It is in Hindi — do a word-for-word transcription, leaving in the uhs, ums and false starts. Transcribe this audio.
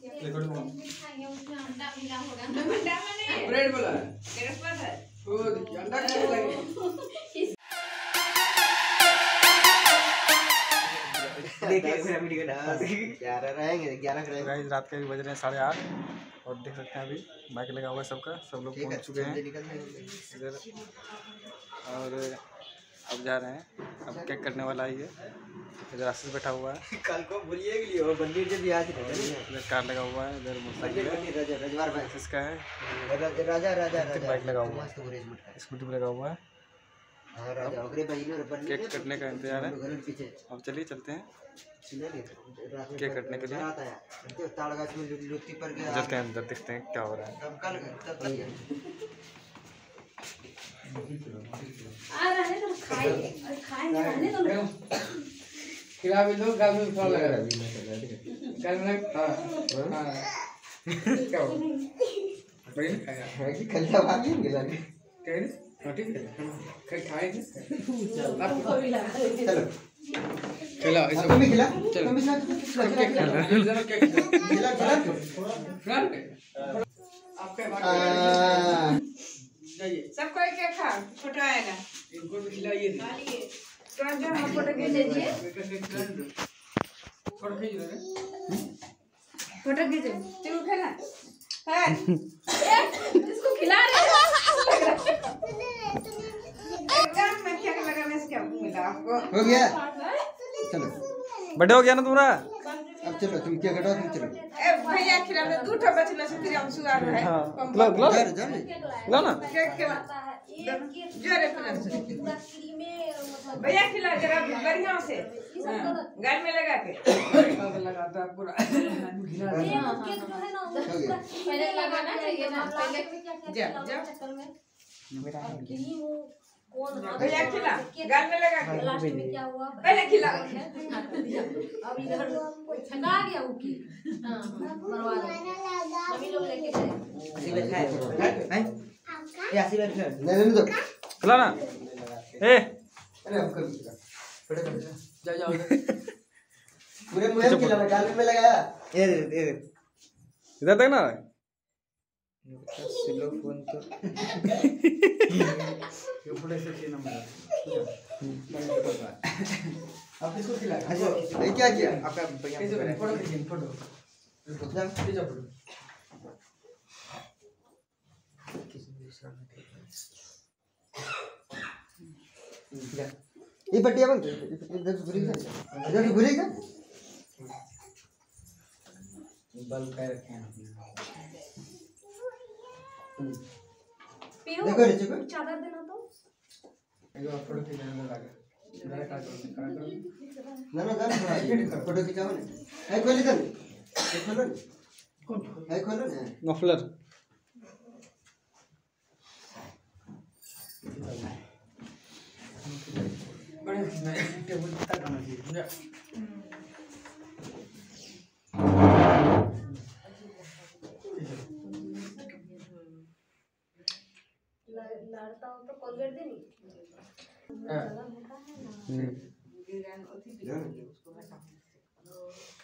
ब्रेड बोला है तेरे पास है वो अंडा कैसे लगे देखिए मेरा वीडियो ना ग्यारह रहेंगे ग्यारह करेंगे गाइस रात के बज रहे हैं साढ़े आठ और देख सकते हैं अभी माइक लगा हुआ है सबका सब लोग पहुंच चुके हैं इधर और अब जा रहे हैं अब केक कटने वाला ही है इधर आशीष बैठा हुआ है कल को भूलिए के लिए मंदिर जब यहाँ इधर कार लगा हुआ है इधर मोटरसाइकिल रजवार भाई इसका है राजा राजा बाइक लगा हुआ है स्कूटी पे लगा हुआ है केक कटने का इंतजार है अब चलिए चलते हैं केक कटने के लिए चलते हैं अंदर देखते हैं क्या हो रहा है आ रहा है तो खाएंगे और खाएंगे रहने दो खिला भी दो गाल में थोड़ा लगा रहा है गाल में हां हां क्या हो बड़ी खाया है कि खल्ला भागी गिला के हां ठीक है खाए खाएंगे आपको भी लगा चलो खिला ऐसा तुम भी खिला तुम भी साथ केक खिला जरा केक खिला खिला फ्रंट आपके बात जाइए सबको एक एक खा फोटो आएगा इनको भी खिलाइए तो जो हम फोटो खींच लीजिए फोटो खींच लो फोटो खींच तू खेला है इसको खिला रहे एकदम में क्या लगाने से क्या मिला आपको हो गया चलो बर्थडे हो गया ना तुम्हारा अब चलो तुम क्या कटो तुम चलो ए भैया खिला दे दो ठो बचना से फिर हम सुगार है हां लो लो लो ना केक खिला जोरे प्लान से भैया खिला जरा बढ़िया से घर में लगा के लगाता पूरा केक जो है ना पहले लगाना चाहिए ना पहले जा जा क्रीम कौन भैया खिला घर में लगा के लास्ट में क्या हुआ पहले खिला अब इधर छंगा गया वो की हां मरवा दो मम्मी लोग लेके गए आशीर्वाद खाए हैं ये आशीर्वाद खाए ले ले दो खिला ना ए अरे हम कर फटे कर जा जाओ पूरे मुंह में खिला गाल में लगाया ये ये इधर तक ना स्लो फोन तो ये फुटे से छह नंबर आप किसको खिला ये क्या किया आपका कैसे बने फोटो खींचिए फोटो जा खींचो फोटो ये पट्टिया बंद इधर घुरी का इधर घुरी का बल्ब का रखे हैं देखो नीचे को चादर देना तो एगो फोटो खींचने लगा मेरा का करो ना ना गाना थोड़ा फोटो खिंचाओ ना है खोल दे है खोलो कौन है खोलो ना मफलर बड़े टेबल तक आना चाहिए लड़ता हूं तो कोलगेट देनी हां